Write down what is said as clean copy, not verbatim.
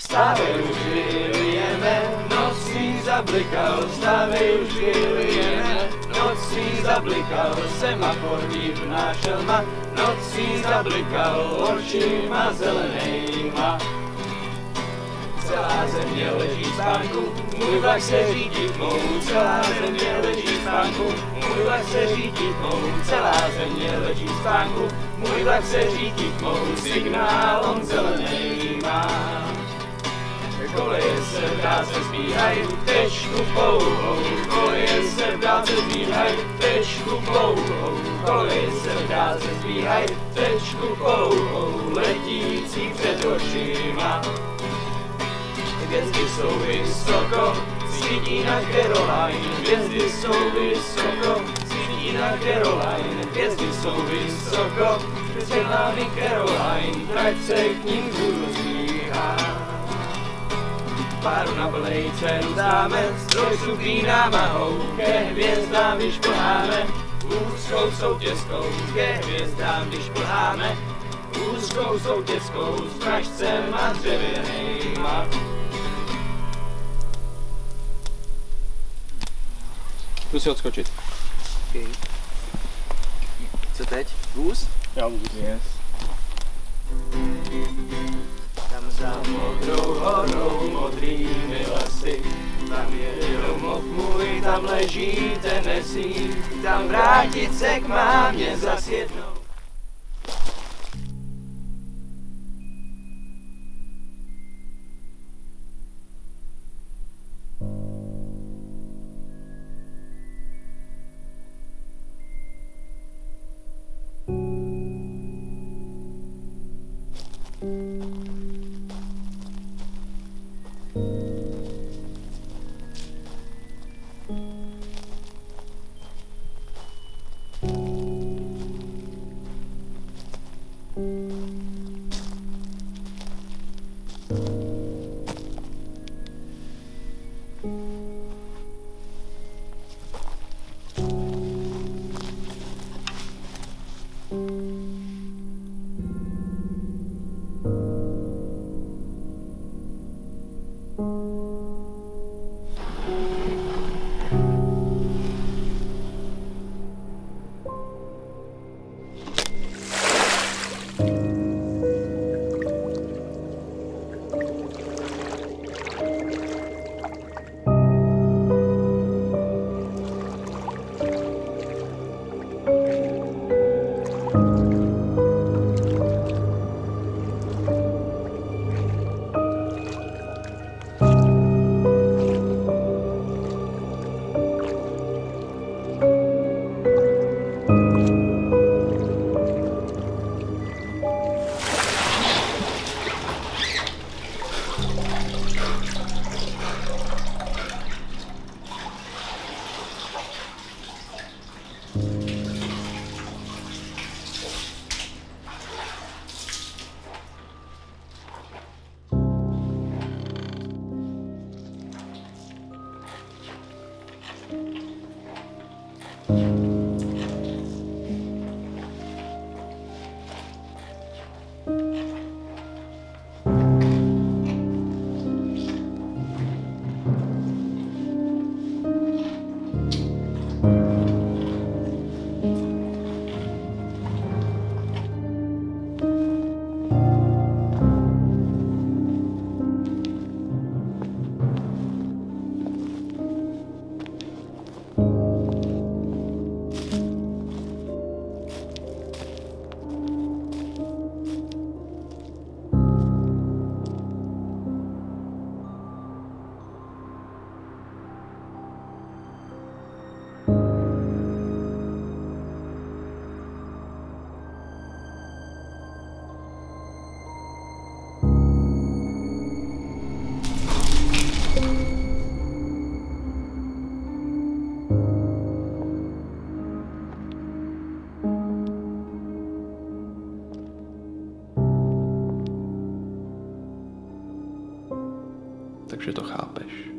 Vstávej, už vylijeme, noc svý zablikal, vstávej, už vylijeme, noc svý zablikal, semafor divná šelma, noc svý zablikal, očima zelenejma. Celá země leží v spánku, můj vlak se řídí tmou, celá země leží v spánku, můj vlak se řídí tmou, celá země leží v spánku, můj vlak se řídí tmou, signál on zelenej má. Koleje se v dálce zbíhaj, tečku pouhou, koleje se v dálce zbíhaj, tečku pouhou, koleje se v dálce zbíhaj, tečku pouhou, letící před očima. Hvězdy jsou vysoko, svítí na Caroline, hvězdy jsou vysoko, svítí na Caroline, hvězdy jsou vysoko, před námi Caroline, trať se k ním vzhůru zbíhá. Páru na vlejce dáme, stroj suklí námahou, ke hvězdám, když plháme, úzkou soutězkou, ke hvězdám, když plháme, úzkou soutězkou, s pražcem a dřevěnejma. Zkus si odskočit. Okay. Co teď? Vůz? Já vůz. Yes. Tam za modrou horou, modrými lesy, tam je domov můj, tam leží Tennessee, tam vrátit se k mámě zas jednou. Takže to chápeš.